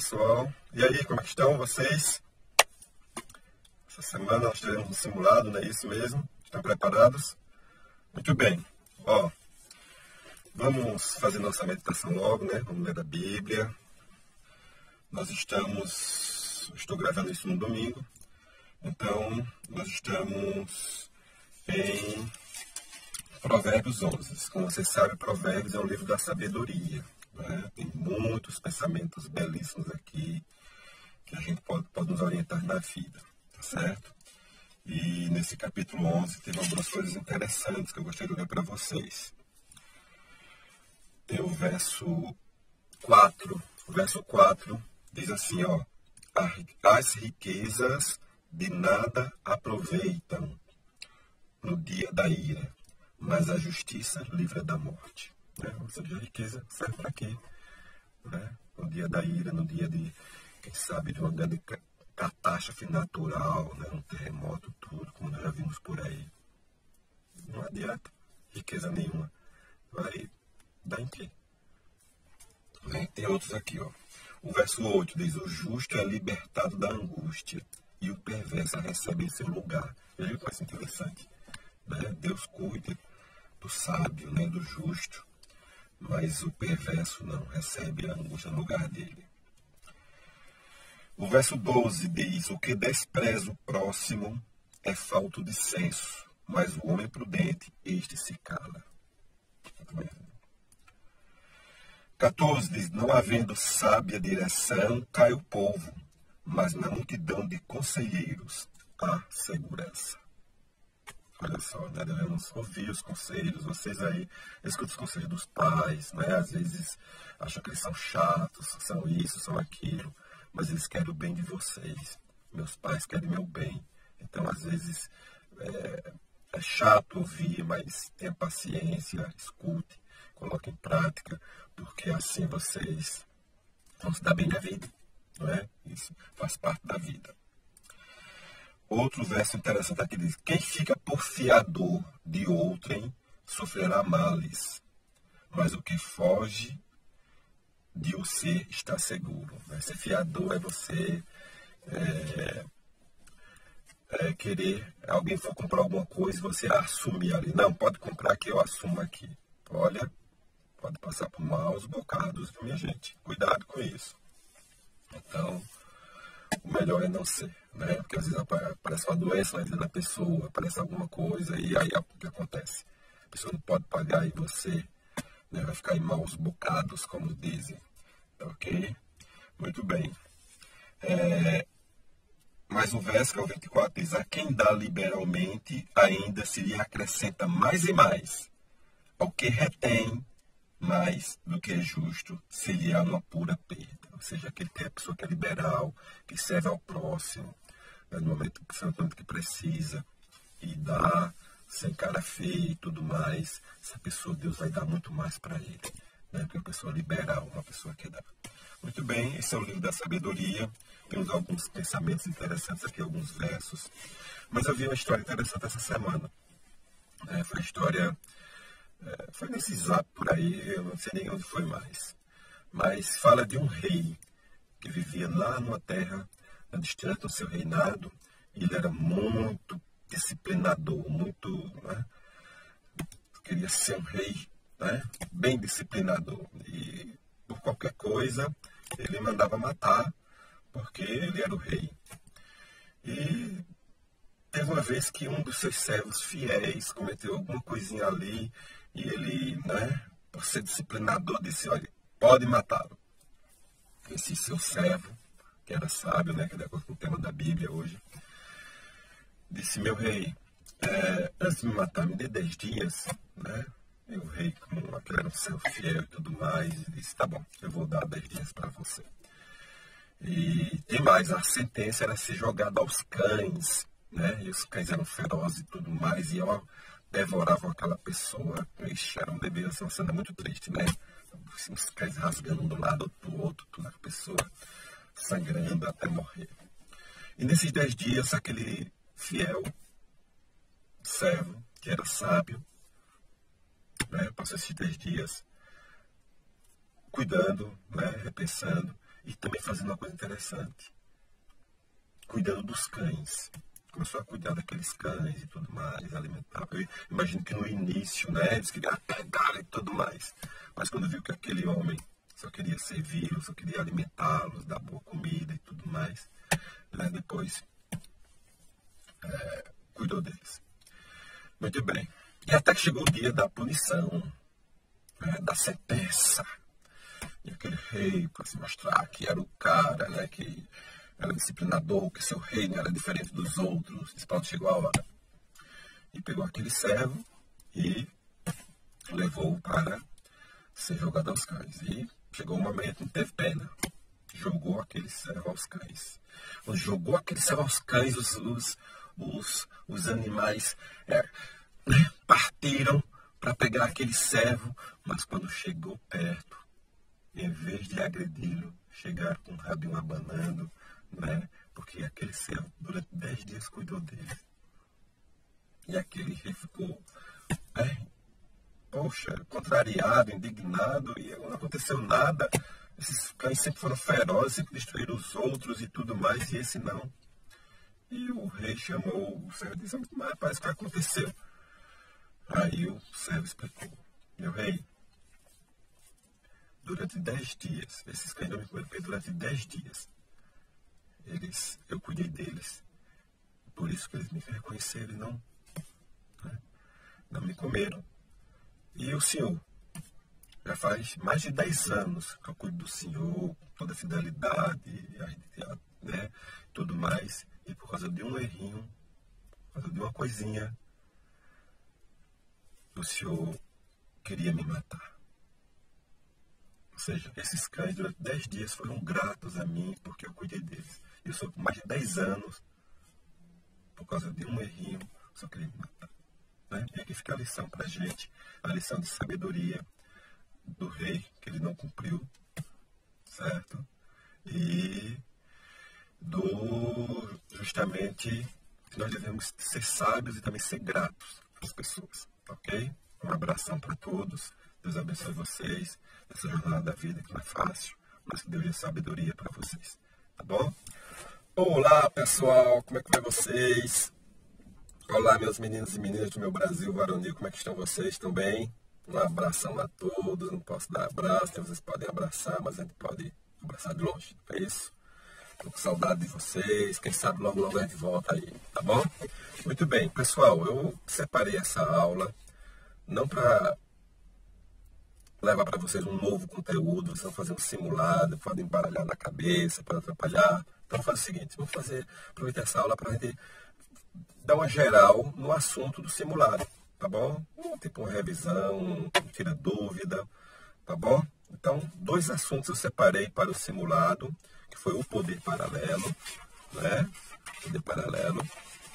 pessoal, e aí, como é que estão vocês? Essa semana nós teremos um simulado, não é isso mesmo? Estão preparados? Muito bem, ó, vamos fazer nossa meditação logo, né? Vamos ler a Bíblia. Estou gravando isso no domingo, então nós estamos em Provérbios 11. Como vocês sabem, Provérbios é um livro da sabedoria, né? Tem muitos pensamentos belíssimos aqui que a gente pode nos orientar na vida, tá certo? E nesse capítulo 11 tem algumas coisas interessantes que eu gostaria de ler para vocês. Tem o verso 4. O verso 4 diz assim, ó: as riquezas de nada aproveitam no dia da ira, mas a justiça livra da morte. Ou seja, a riqueza serve para quê? No dia da ira, no dia de, quem sabe, de uma grande catástrofe natural, um terremoto, tudo, como nós já vimos por aí. Não adianta riqueza nenhuma. Vai dar em quê? Tem outros aqui, ó. O verso 8 diz: o justo é libertado da angústia e o perverso recebe em seu lugar. Veja que coisa interessante. Deus cuida do sábio, do justo, mas o perverso não recebe a angústia no lugar dele. O verso 12 diz: o que despreza o próximo é falto de senso, mas o homem prudente, este se cala. 14 diz: não havendo sábia direção, cai o povo, mas na multidão de conselheiros há segurança. Olha só, devemos ouvir os conselhos. Vocês aí escutam os conselhos dos pais, às vezes acham que eles são chatos, são isso, são aquilo, mas eles querem o bem de vocês. Meus pais querem meu bem. Então, às vezes, é chato ouvir, mas tenha paciência, escute, coloque em prática, porque assim vocês vão se dar bem na vida, não é? Isso faz parte da vida. Outro verso interessante aqui diz: quem fica por fiador de outrem sofrerá males, mas o que foge de você está seguro. Ser fiador é você querer, alguém for comprar alguma coisa e você assumir ali. Não, pode comprar que eu assumo aqui. Olha, pode passar por maus bocados, minha gente. Cuidado com isso. Então, o melhor é não ser, porque às vezes aparece uma doença na vida da pessoa, aparece alguma coisa e aí o que acontece? A pessoa não pode pagar e você vai ficar em maus bocados, como dizem. Ok? Muito bem. Mas o verso, que é o 24, diz: a quem dá liberalmente, ainda se lhe acrescenta mais e mais. Ao que retém mais do que é justo, se lhe há uma pura perda. Ou seja, aquele que é a pessoa que é liberal, que serve ao próximo, no momento que precisa, e dá sem cara feia e tudo mais, essa pessoa, Deus vai dar muito mais para ele. Porque uma pessoa liberal, uma pessoa que dá. Muito bem, esse é o livro da sabedoria. Temos alguns pensamentos interessantes aqui, alguns versos. Mas eu vi uma história interessante essa semana. Foi a história... foi nesse zap por aí, eu não sei nem onde foi mais. Mas fala de um rei que vivia lá numa terra distante do seu reinado. E ele era muito disciplinador, muito... queria ser um rei, bem disciplinador. E por qualquer coisa, ele mandava matar, porque ele era o rei. E teve uma vez que um dos seus servos fiéis cometeu alguma coisinha ali, e ele, por ser disciplinador, disse: olha, pode matá-lo. Esse seu servo, que era sábio, que é de acordo com o tema da Bíblia hoje, disse: meu rei, antes de me matar, me dê 10 dias, E o rei, como aquele era um servo fiel e tudo mais, disse: tá bom, eu vou dar 10 dias para você. E tem mais, a sentença era ser jogada aos cães, E os cães eram ferozes e tudo mais, e devoravam aquela pessoa. Ixi, devia ser uma cena muito triste, Os cães rasgando de um lado do outro, toda a pessoa sangrando até morrer. E nesses 10 dias, aquele fiel servo, que era sábio, passou esses 10 dias cuidando, repensando, E também fazendo uma coisa interessante, cuidando dos cães. Começou a cuidar daqueles cães e tudo mais, alimentar. Eu imagino que no início, né, eles queriam pegar e tudo mais. Mas quando viu que aquele homem só queria servi-los, só queria alimentá-los, dar boa comida e tudo mais, né, depois cuidou deles. Muito bem. E até que chegou o dia da punição, né, da sentença. E aquele rei, para se mostrar que era o cara, né, que era disciplinador, que seu reino era diferente dos outros. Disse, pronto, chegou a hora. E pegou aquele servo e levou para ser jogado aos cães. E chegou um momento, não teve pena. Jogou aquele servo aos cães. Quando jogou aquele servo aos cães, os animais partiram para pegar aquele servo, mas quando chegou perto, em vez de agredi-lo, chegaram com o rabinho abanando, né? Porque aquele servo durante 10 dias cuidou dele. E aquele rei ficou, poxa, contrariado, indignado, e não aconteceu nada. Esses cães sempre foram ferozes, sempre destruíram os outros e tudo mais, e esse não. E o rei chamou o servo e disse, mas parece que aconteceu. Aí o servo explicou, meu rei, durante 10 dias, esses cães não me comeram, durante 10 dias, eu cuidei deles. Por isso que eles me reconheceram e não me comeram. E o senhor, já faz mais de 10 anos que eu cuido do senhor, com toda a fidelidade, né, tudo mais. E por causa de um errinho, por causa de uma coisinha, o senhor queria me matar. Ou seja, esses cães durante 10 dias foram gratos a mim porque eu cuidei deles. E eu sou por mais de 10 anos, por causa de um errinho, só queria me matar. Né? E aqui fica a lição para a gente, a lição de sabedoria do rei, que ele não cumpriu, certo? E justamente que nós devemos ser sábios e também ser gratos às pessoas, ok? Um abração para todos, Deus abençoe vocês nessa jornada da vida que não é fácil, mas que Deus dê sabedoria para vocês, tá bom? Olá pessoal, como é que vai vocês? Olá meus meninos e meninas do meu Brasil varonil, como é que estão vocês? Estão bem? Um abração a todos, não posso dar abraço, vocês podem abraçar, mas a gente pode abraçar de longe, não é isso? Estou com saudade de vocês, quem sabe logo logo a gente volta aí, tá bom? Muito bem, pessoal, eu separei essa aula não para levar para vocês um novo conteúdo, vocês vão fazer um simulado, podem embaralhar na cabeça, pode atrapalhar. Então vamos fazer o seguinte, vamos aproveitar essa aula para a gente dar uma geral no assunto do simulado, tá bom? Tipo uma revisão, tira dúvida, tá bom? Então, 2 assuntos eu separei para o simulado, que foi o poder paralelo, né? Poder paralelo.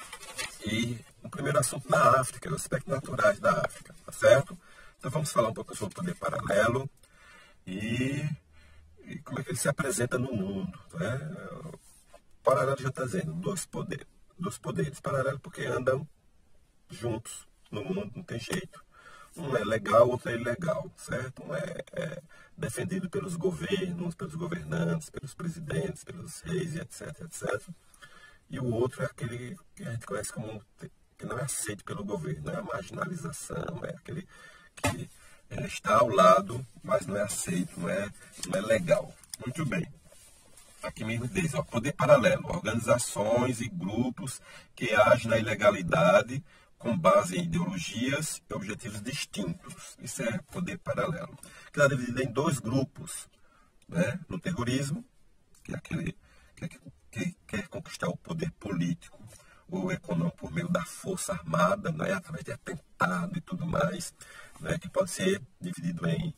E o primeiro assunto na África, os aspectos naturais da África, tá certo? Então vamos falar um pouco sobre o poder paralelo e como é que ele se apresenta no mundo, né? O paralelo já está dizendo, dos poderes paralelos porque andam juntos no mundo, não tem jeito. Um é legal, outro é ilegal, certo? Um é defendido pelos governos, pelos governantes, pelos presidentes, pelos reis, etc, etc. E o outro é aquele que a gente conhece como que não é aceito pelo governo, é a marginalização, é aquele que está ao lado, mas não é aceito, não é legal. Muito bem. Aqui mesmo diz, ó, poder paralelo, organizações e grupos que agem na ilegalidade com base em ideologias e objetivos distintos. Isso é poder paralelo. Que está dividido em 2 grupos, né? No terrorismo, que é aquele que quer conquistar o poder político ou econômico por meio da força armada, né? Através de atentado e tudo mais, né? Que pode ser dividido em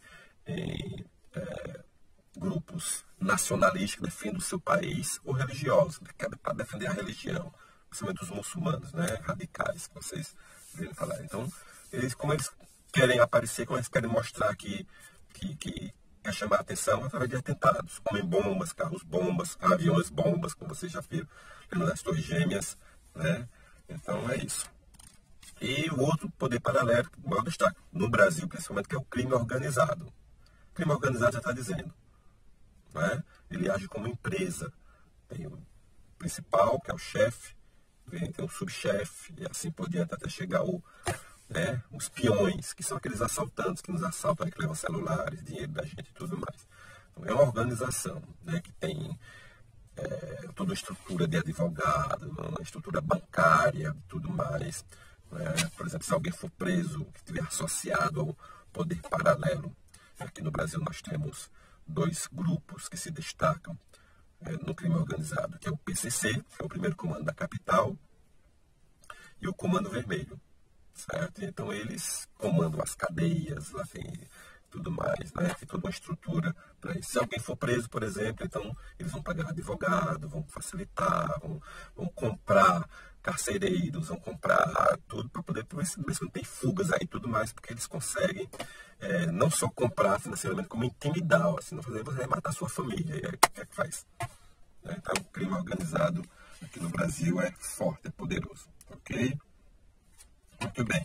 grupos nacionalistas que defendem o seu país ou religiosos, para defender a religião, principalmente os muçulmanos, né, radicais, que vocês viram falar. Então, como eles querem aparecer, como eles querem mostrar que quer chamar a atenção através de atentados, homem bombas, carros bombas, aviões bombas, como vocês já viram, nas Torres Gêmeas, né? Então é isso. E o outro poder paralelo, que o maior destaque no Brasil, principalmente, que é o crime organizado. O crime organizado já está dizendo, né? ele age como empresa. Tem o principal, que é o chefe, tem um subchefe, e assim por diante, até chegar os peões, que são aqueles assaltantes que nos assaltam, que levam celulares, dinheiro da gente e tudo mais. Então, é uma organização, né, que tem toda a estrutura de advogado, uma estrutura bancária e tudo mais. Por exemplo, se alguém for preso, que estiver associado ao poder paralelo, aqui no Brasil nós temos 2 grupos que se destacam no crime organizado, que é o PCC, que é o primeiro comando da capital, e o Comando Vermelho, certo? Então eles comandam as cadeias, lá tem tudo mais, né? Tem toda uma estrutura para isso. Se alguém for preso, por exemplo, então eles vão pagar advogado, vão facilitar, vão comprar carcereiros, vão comprar tudo para poder ver se não tem fugas aí e tudo mais, porque eles conseguem não só comprar financeiramente, como intimidar, assim, não fazer você matar sua família. E aí, o que é que faz? Então, o crime organizado aqui no Brasil é forte, é poderoso. Ok? Muito bem.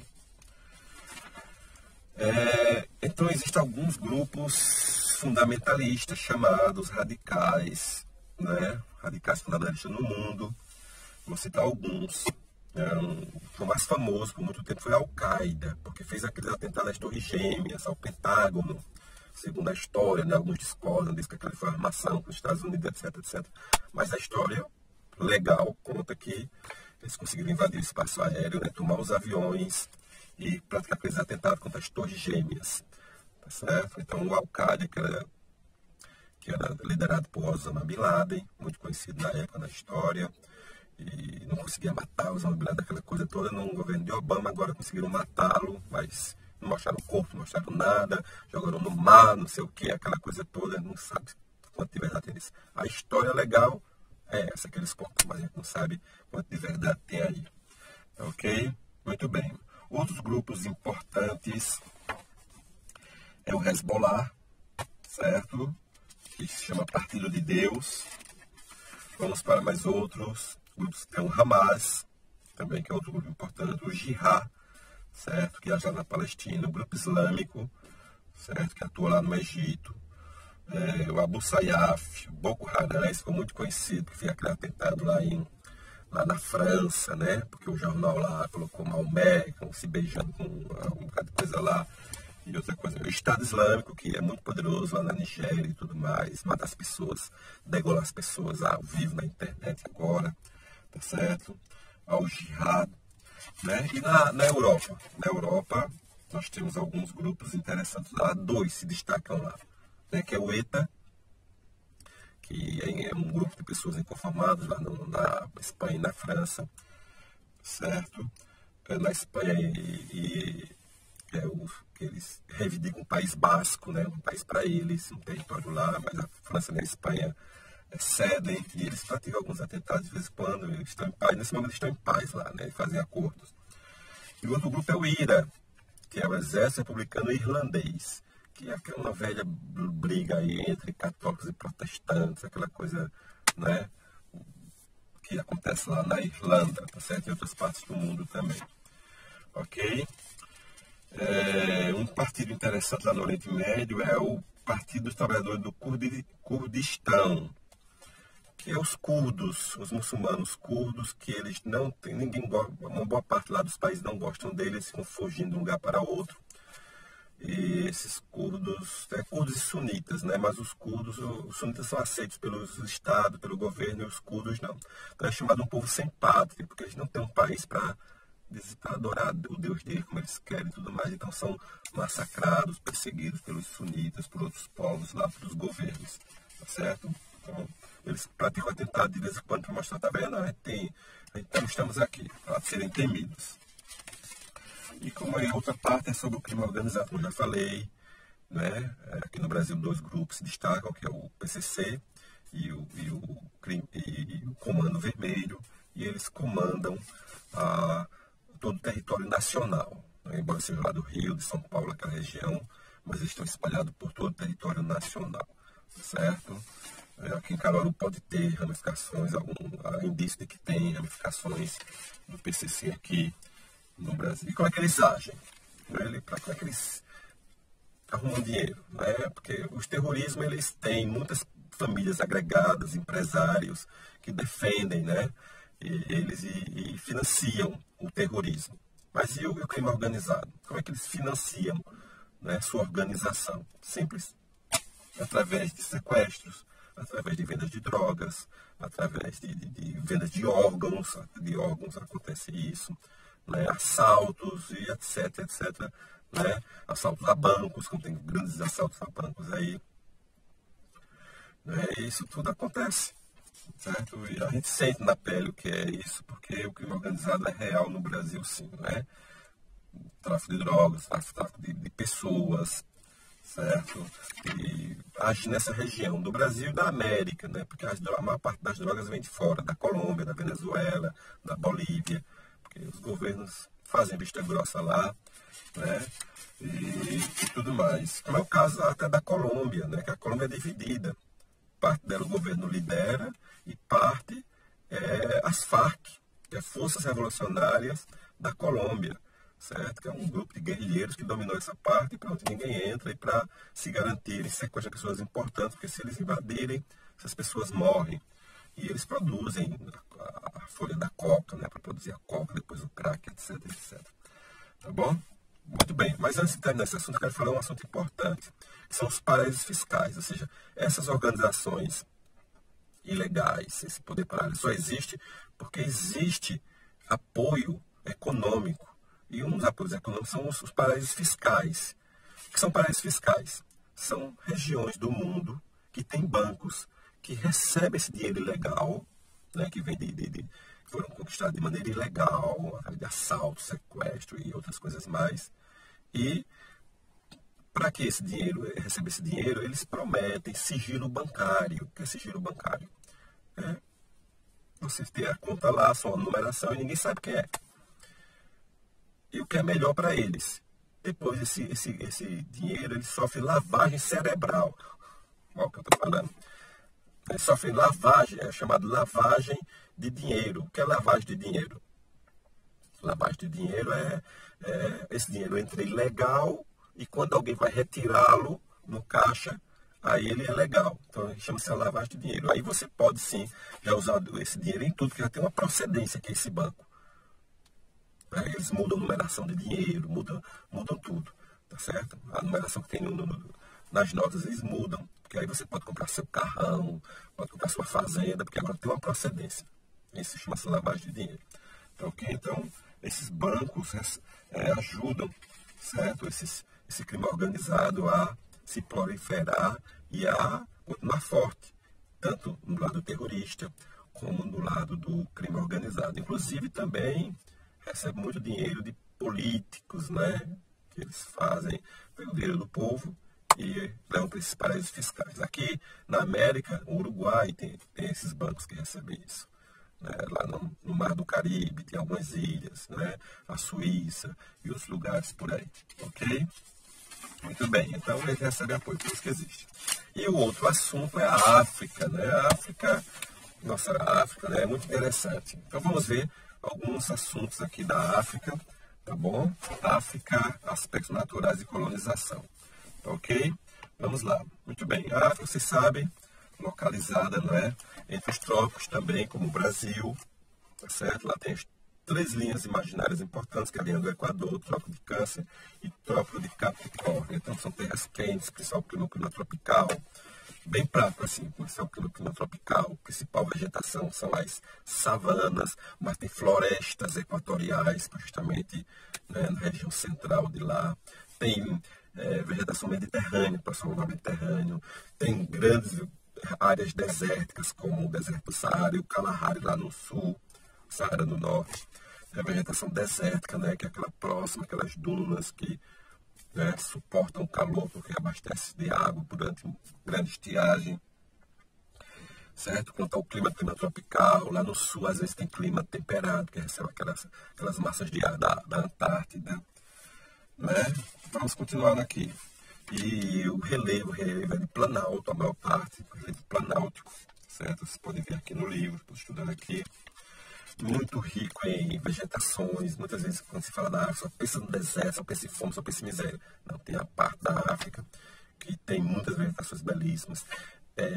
Então, existem alguns grupos fundamentalistas chamados radicais, né? Radicais fundamentalistas no mundo. Vou citar alguns. O mais famoso por muito tempo foi a Al-Qaeda, porque fez aqueles atentados às Torres Gêmeas, ao Pentágono, segundo a história, né? Alguns discordam, dizem que aquela foi uma armação com os Estados Unidos, etc, etc. Mas a história legal conta que eles conseguiram invadir o espaço aéreo, né? Tomar os aviões e praticar aqueles atentados contra as Torres Gêmeas. Tá certo? Então, o Al-Qaeda, que era liderado por Osama Bin Laden, muito conhecido na época na história, e não conseguia matar Osama Bin Laden, aquela coisa toda no governo de Obama. Agora conseguiram matá-lo, mas não mostraram o corpo, não mostraram nada, jogaram no mar, não sei o que, aquela coisa toda, não sabe quanto de verdade tem nisso. A história legal é essa que eles contam, mas a gente não sabe quanto de verdade tem aí. Ok? Muito bem. Outros grupos importantes é o Hezbollah, certo? Que se chama Partido de Deus. Vamos para mais outros grupos. Tem o Hamas, também, que é outro grupo importante. O Jihad, certo? Que age lá na Palestina. O grupo islâmico, certo? Que atua lá no Egito. O Abu Sayyaf, o Boko Haram, esse ficou muito conhecido, que fez aquele atentado lá na França, né? Porque o jornal lá colocou Maomé, se beijando com um bocado de coisa lá. E outra coisa, o Estado Islâmico, que é muito poderoso lá na Nigéria e tudo mais, mata as pessoas, degola as pessoas ao vivo na internet agora, tá certo? Ao Jihad, né? E na Europa, nós temos alguns grupos interessantes lá, 2 se destacam lá, né? Que é o ETA, que é um grupo de pessoas inconformadas lá na Espanha e na França, certo? Na Espanha que eles reivindicam o País Basco, né? Um país para eles, um território lá, mas a França e a Espanha cedem e eles praticam alguns atentados de vez em quando, eles estão em paz, nesse momento eles estão em paz lá, né? E fazem acordos. E o outro grupo é o IRA, que é o Exército Republicano Irlandês, que é uma velha briga aí entre católicos e protestantes, aquela coisa, né, que acontece lá na Irlanda, tá certo? Em outras partes do mundo também. Ok? Um partido interessante lá no Oriente Médio é o Partido dos Trabalhadores do Kurdistão, que é os curdos, os muçulmanos curdos, que eles não tem, ninguém gosta, uma boa parte lá dos países não gostam deles, ficam fugindo de um lugar para outro. E esses curdos, curdos e sunitas, né? Mas os sunitas são aceitos pelos estados, pelo governo, e os curdos não. Então é chamado um povo sem pátria, porque eles não têm um país para adorar o Deus dele como eles querem e tudo mais. Então são massacrados, perseguidos pelos sunitas, por outros povos lá, pelos governos, tá certo? Então eles praticam atentado de vez em quando para mostrar, tá vendo? Então estamos aqui, para serem temidos. E como a outra parte é sobre o crime organizado, como eu já falei, né? Aqui no Brasil 2 grupos se destacam, que é o PCC e o Comando Vermelho, e eles comandam todo o território nacional, né? Embora seja lá do Rio, de São Paulo, aquela região, mas eles estão espalhados por todo o território nacional, certo? Aqui em Caruaru pode ter ramificações, há indício de que tem ramificações do PCC aqui no Brasil. E como é que eles agem? Como é que eles arrumam dinheiro? Né? Porque os terrorismos, eles têm muitas famílias agregadas, empresários que defendem, né, eles e financiam o terrorismo. Mas e o crime organizado? Como é que eles financiam, né, sua organização? Simples. Através de sequestros, através de vendas de drogas, através de vendas de órgãos acontece isso, né, assaltos e etc, né, assaltos a bancos, como tem grandes assaltos a bancos aí, né, isso tudo acontece, certo? E a gente sente na pele o que é isso, porque o crime organizado é real no Brasil, sim, né? Tráfico de drogas, tráfico de pessoas, certo? E age nessa região do Brasil e da América, né? Porque a maior parte das drogas vem de fora, da Colômbia, da Venezuela, da Bolívia, porque os governos fazem vista grossa lá, né? E tudo mais. Como é o caso até da Colômbia, né? Que a Colômbia é dividida. Parte dela o governo lidera e parte as Farc, que é as Forças Revolucionárias da Colômbia, certo? Que é um grupo de guerrilheiros que dominou essa parte para onde ninguém entra e para se garantirem sequestrar pessoas importantes, porque se eles invadirem, essas pessoas morrem. E eles produzem a folha da coca, né? Para produzir a coca, depois o crack, etc. Tá bom? Muito bem, mas antes de terminar esse assunto, eu quero falar um assunto importante, que são os paraísos fiscais, ou seja, essas organizações ilegais, esse poder paralelo só existe porque existe apoio econômico, e um dos apoios econômicos são os paraísos fiscais. O que são paraísos fiscais? São regiões do mundo que têm bancos que recebem esse dinheiro ilegal, né, que vem foram conquistados de maneira ilegal, de assalto, sequestro e outras coisas mais. E para que receber esse dinheiro, eles prometem sigilo bancário. O que é sigilo bancário? Você tem a conta lá, sua numeração, e ninguém sabe quem é. E o que é melhor para eles? Depois esse dinheiro ele sofre lavagem cerebral. Olha o que eu estou falando. Ele sofre lavagem, é chamado lavagem de dinheiro. O que é lavagem de dinheiro? Lavagem de dinheiro esse dinheiro entra ilegal e quando alguém vai retirá-lo no caixa, aí ele é legal. Então chama-se lavagem de dinheiro. Aí você pode sim já usar esse dinheiro em tudo, que já tem uma procedência que é esse banco. Eles mudam a numeração de dinheiro, mudam tudo, tá certo? A numeração que tem nas notas eles mudam, porque aí você pode comprar seu carrão, pode comprar sua fazenda, porque agora tem uma procedência. Isso chama-se lavagem de dinheiro. Então, então esses bancos ajudam, certo? Esse crime organizado a se proliferar e a continuar forte, tanto no lado terrorista como no lado do crime organizado. Inclusive também recebe muito dinheiro de políticos, né? Que eles fazem pelo dinheiro do povo e levam para esses paraísos fiscais. Aqui na América, o Uruguai tem esses bancos que recebem isso. Né? Lá no Mar do Caribe tem algumas ilhas, né? A Suíça e outros lugares por aí. Ok? Muito bem, então eles recebem apoio, por isso que existe. E o outro assunto é a África, né? A África, né? É muito interessante. Então vamos ver alguns assuntos aqui da África, tá bom? África, aspectos naturais e colonização. Ok? Vamos lá. Muito bem. A África, vocês sabem, localizada, não é? Entre os trópicos também, como o Brasil, tá certo? Lá tem as 3 linhas imaginárias importantes, que é a linha do Equador, o Trópico de Câncer e o Trópico de Capricórnio. Então são terras quentes, principal clima tropical, bem prático assim, principal clima tropical. A principal vegetação são as savanas, mas tem florestas equatoriais, justamente, né, na região central de lá. Tem vegetação mediterrânea, próximo ao Mediterrâneo. Tem grandes áreas desérticas, como o deserto do Saara e o Kalahari lá no sul, Saara no norte. A vegetação desértica, né, que é aquela próxima, aquelas dunas que, né, suportam o calor porque abastece de água durante grande estiagem, certo? Quanto ao clima tropical, lá no sul às vezes tem clima temperado, que recebe aquelas massas de ar da Antártida, né? Vamos continuar aqui. E o relevo é de planalto, a maior parte, relevo planáltico, certo? Vocês podem ver aqui no livro, estou estudando aqui. Muito rico em vegetações. Muitas vezes quando se fala da África, só pensa no deserto, só pensa em fome, só pensa em miséria. Não, tem a parte da África que tem muitas vegetações belíssimas.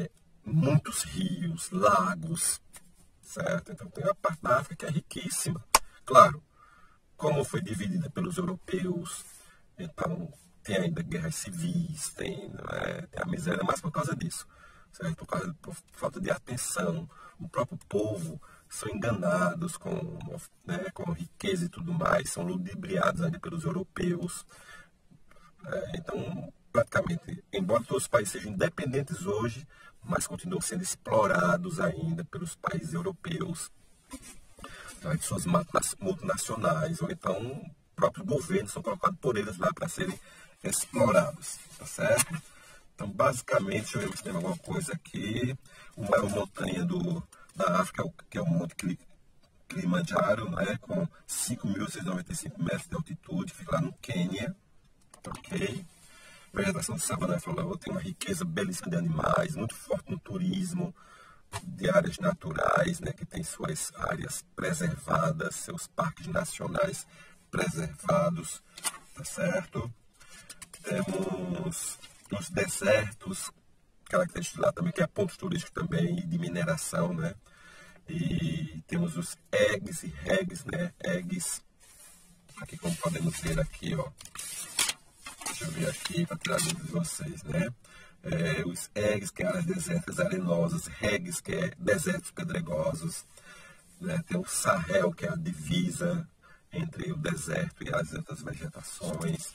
muitos rios, lagos, certo? Então tem uma parte da África que é riquíssima. Claro, como foi dividida pelos europeus, então tem ainda guerras civis, tem a miséria, mas por causa disso, certo? Por falta de atenção, o próprio povo são enganados com riqueza e tudo mais, são ludibriados ainda pelos europeus. Então, praticamente, embora todos os países sejam independentes hoje, mas continuam sendo explorados ainda pelos países europeus, de suas multinacionais, ou então próprios governos são colocados por eles lá para serem explorados, tá certo? Então, basicamente, deixa eu ver se tem alguma coisa aqui. A maior montanha da África, que é o Monte Kilimanjaro, né, com 5.695 metros de altitude, fica lá no Quênia, ok? Vegetação de savana, falou, tem uma riqueza belíssima de animais, muito forte no turismo, de áreas naturais, né, que tem suas áreas preservadas, seus parques nacionais preservados, tá certo? Temos os desertos, características lá também, que é pontos turísticos também, de mineração, né? E temos os eggs e regs, né? Eggs, aqui como podemos ver aqui, ó. Deixa eu ver aqui para tirar dúvidas de vocês, né? Os eggs, que é áreas desérticas arenosas, regs, que é desertos pedregosos, né? Tem o Sahel, que é a divisa entre o deserto e as outras vegetações.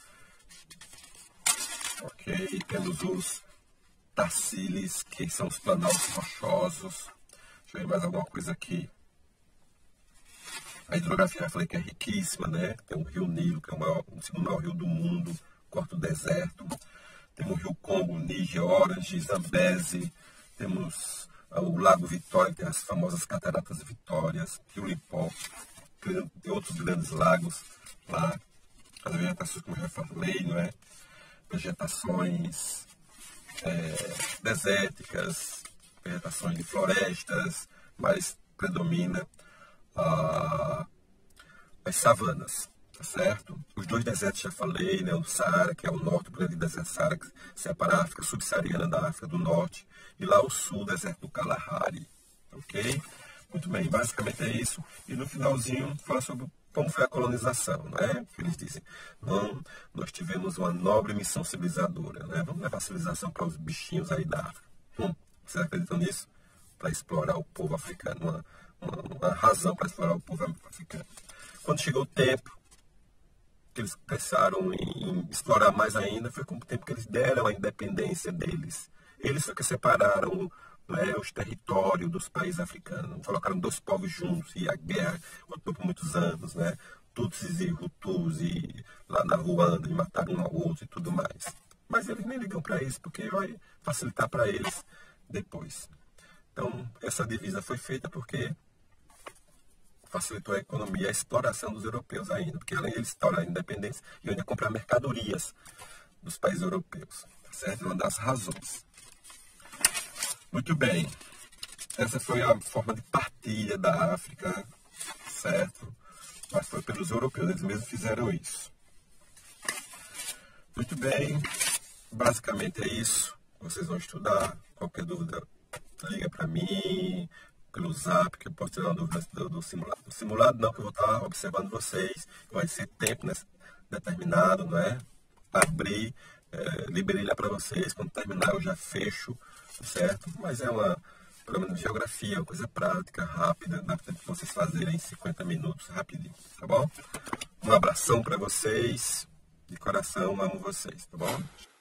Ok, temos os taciles, que são os planaltos rochosos. Deixa eu ver mais alguma coisa aqui. A hidrografia, já falei que é riquíssima, né? Tem o rio Nilo, que é o segundo maior rio do mundo, corta o deserto. Temos o rio Congo, Níger, Orange, Zambeze. Temos o Lago Vitória, que tem as famosas Cataratas Vitórias, Rio Lipó. Tem outros grandes lagos lá. As vegetações, como eu já falei, não é? Vegetações desérticas, vegetações de florestas, mas predomina as savanas, tá certo? Os dois desertos já falei, né? O Saara, que é o norte, o grande deserto Saara, que separa a África subsaariana da África do Norte, e lá o sul, o deserto do Kalahari, ok? Muito bem, basicamente é isso. E no finalzinho fala sobre como foi a colonização, né? Eles dizem, não, nós tivemos uma nobre missão civilizadora, né? Vamos levar a civilização para os bichinhos aí da África. Vocês acreditam nisso? Para explorar o povo africano, uma razão para explorar o povo africano. Quando chegou o tempo que eles pensaram em explorar mais ainda, foi com o tempo que eles deram a independência deles. Eles só que separaram, né, os territórios dos países africanos, colocaram dois povos juntos e a guerra continuou por muitos anos, né? Tutsis e Hutus e lá na Ruanda, e mataram um ao outro e tudo mais. Mas eles nem ligam para isso, porque vai facilitar para eles depois. Então, essa divisa foi feita porque facilitou a economia, a exploração dos europeus ainda, porque além de eles explorar a independência, e ainda comprar mercadorias dos países europeus, tá certo? É uma das razões. Muito bem, essa foi a forma de partilha da África, certo? Mas foi pelos europeus, eles mesmos fizeram isso. Muito bem, basicamente é isso. Vocês vão estudar, qualquer dúvida, liga para mim, pelo zap, que eu posso tirar uma dúvida do simulado. O simulado não, que eu vou estar observando vocês, vai ser tempo determinado, não é? Abrir, liberei lá para vocês, quando terminar eu já fecho, certo? Mas é pelo menos geografia, uma coisa prática, rápida, dá para vocês fazerem em 50 minutos, rapidinho, tá bom? Um abração para vocês, de coração, amo vocês, tá bom?